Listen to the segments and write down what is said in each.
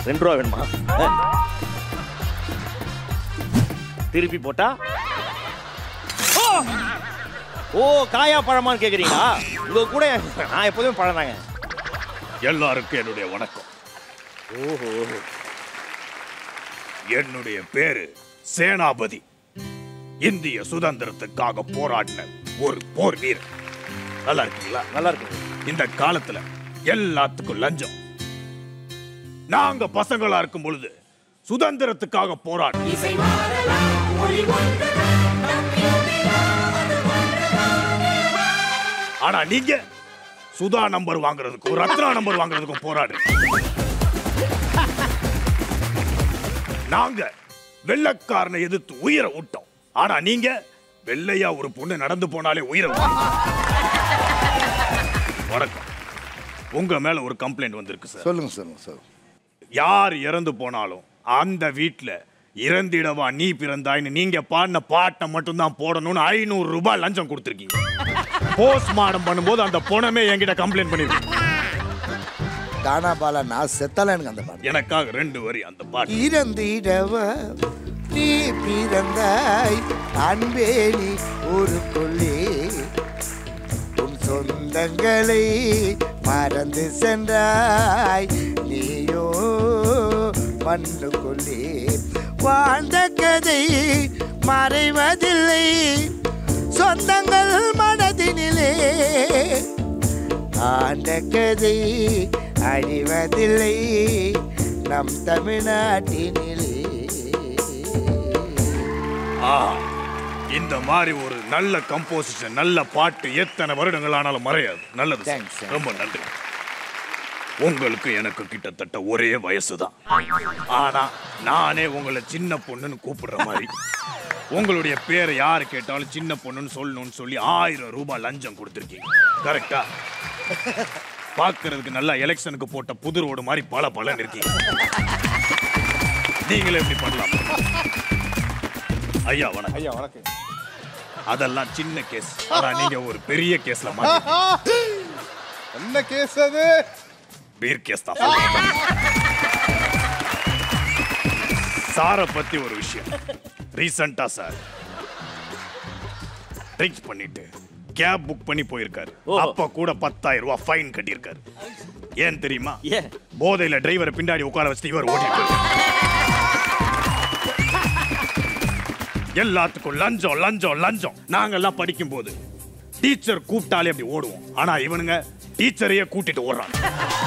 2 ரூபா வேணுமா? திருப்பி போட்டா ஓ காயா பழமான்னு கேக்குறீங்களா? உங்க கூட நான் எப்போதுமே பழம் தாங்க. எல்லாருக்கும் என்னுடைய வணக்கம். ஓஹோ, என்னுடைய பேரு சேனாபதி. இந்திய சுதந்திரத்துக்காக போராடின ஒரு போர் வீரர். நல்லா இருக்கீங்களா? நல்லா இருக்கு. இந்த காலத்துல எல்லாத்துக்கும் லஞ்சம். நாங்க பசங்களா இருக்கும் பொழுது சுதந்திரத்துக்காக போராடி ஆனா நீங்க சுதா நம்பர் வாங்குறதுக்கும் ரத்னா நம்பர் வாங்குறதுக்கும் போராடு. நாங்க வெள்ளைக்காரனை எதிர்த்து உயிரை விட்டோம். ஆனா நீங்க வெள்ளையா ஒரு பொண்ணு நடந்து போனாலே உயிரை வணக்கம். உங்க மேல ஒரு கம்ப்ளைண்ட் வந்திருக்கு சார். சொல்லுங்க சொல்லுங்க சார். யார் இறந்து போனாலும் அந்த வீட்டுல இறந்திடவா நீ பிறந்தாயின்னு நீங்க பாடின பாட்டை மட்டும் தான் போடணும்னு 500 ரூபாய் லஞ்சம் கொடுத்துருக்கீங்க. போஸ்ட்மார்டம் பண்ணும்போது அந்த பொணமே என்கிட்ட கம்ப்ளைண்ட் பண்ணிருக்கு. தானா பாலா நான் செத்தால எனக்கு அந்த பாட்டு. எனக்காக 2 வரி அந்த பாட்டு. இறந்திடவா நீ பிறந்தாய் அன்பேலி ஒரு கொள்ளே, உன் சொந்தங்களை மறந்து சென்றாய் நீயோ மண்ணு கொள்ளே. வாழ்ந்த கதை மறைவதில்லை, சொந்தங்கள் மனதினிலே ஆண்ட கதை அழிவதில்லை நம் தமிழ்நாட்டினிலே. இந்த மாதிரி ஒரு நல்ல கம்போசிஷன், நல்ல பாட்டு எத்தனை வருடங்கள் ஆனாலும் மறையாது. நல்லது, ரொம்ப நன்றி. உங்களுக்கு எனக்கு கிட்டத்தட்ட ஒரே வயசுதான். ஆனா நானே உங்களை சின்ன பொண்ணுன்னு கூப்பிடுற மாதிரி உங்களுடைய பேரை யாரு கேட்டாலும் சின்ன பொண்ணுன்னு சொல்லணும்னு சொல்லி 1000 ரூபாய் லஞ்சம் கொடுத்துருக்கீங்க. கரெக்டா? பாக்குறதுக்கு நல்லா எலெக்ஷனுக்கு போட்ட புது ரோடு மாதிரி பல பலன் இருக்கீங்க. நீங்களே எப்படி பண்ணலாம்? ஐயா வணக்கம். ஐயா வணக்கம். அதெல்லாம் சின்ன கேஸ். ஆனா நீங்க ஒரு பெரிய கேஸ்ல மாட்டீங்க. என்ன கேஸ் அது? பீர் கேஸ் தான். சாரை பத்தி ஒரு விஷயம். ரீசெண்டா சார் ட்ரிங்க்ஸ் பண்ணிட்டு கேப் புக் பண்ணி போயிருக்காரு. அப்ப கூட 10,000 ரூபாய் ஃபைன் கட்டியிருக்காரு. ஏன் தெரியுமா? போதையில டிரைவரை பின்னாடி உட்கார வச்சு இவர் ஓட்டிட்டு எல்லாத்துக்கும் லஞ்சம் லஞ்சம் லஞ்சம். நாங்கெல்லாம் படிக்கும் போது டீச்சர் கூப்பிட்டாலே அப்படி ஓடுவோம். ஆனா இவனுங்க டீச்சரையே கூட்டிட்டு ஓடுறாங்க.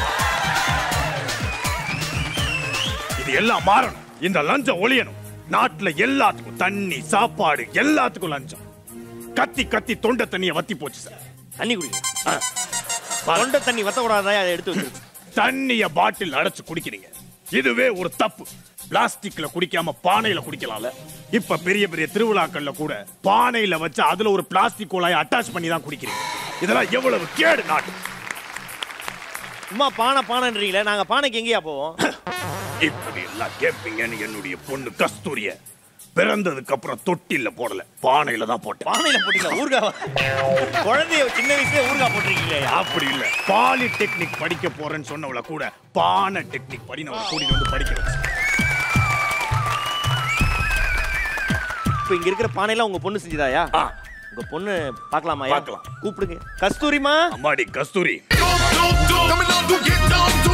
இது எல்லாம் மாறணும். இந்த லஞ்சம் ஒழியணும். நாட்டுல எல்லாத்துக்கும் தண்ணி சாப்பாடு எல்லாத்துக்கும் லஞ்சம். கத்தி கத்தி தொண்டை தண்ணியை வத்தி போச்சு சார். தண்ணி குடிங்க. தொண்டை தண்ணி வத்த கூடாதா? அதை எடுத்து வச்சு தண்ணிய பாட்டில் அடைச்சு குடிக்கிறீங்க. இதுவே ஒரு தப்பு. பிளாஸ்டிக்ல குடிக்காம பானையில குடிக்கலாம்ல. இப்ப பெரிய பெரிய திருவிழாக்கள்ல கூட பானையில வச்சு அதுல ஒரு பிளாஸ்டிக் குழாயை அட்டாச் பண்ணி தான் குடிக்கிறீங்க. இதெல்லாம் எவ்வளவு கேடு நாட்டு. சும்மா பானை பானைன்றீங்களே, நாங்க பானைக்கு எங்கேயா போவோம்? இப்படி எல்லாம் கேட்பீங்கன்னு என்னுடைய பொண்ணு கஸ்தூரிய பிறந்ததுக்கு அப்புறம் தொட்டில போடல, பானையில தான் போட்டேன். பானையில போட்டீங்களா? ஊர்காவா? குழந்தைய சின்ன வயசுல ஊர்கா போட்டிருக்கீங்களே. அப்படி இல்ல, பாலிடெக்னிக் படிக்க போறேன்னு சொன்னவள கூட பானை டெக்னிக் படி நான் கூட்டிட்டு வந்து படிக்க வச்சேன். இப்ப இங்க இருக்கிற பானையெல்லாம் உங்க பொண்ணு செஞ்சதாயா? உங்க பொண்ணு பார்க்கலாமா? பார்க்கலாம். கூப்பிடுங்க. கஸ்தூரிமா. அம்மாடி கஸ்தூரி.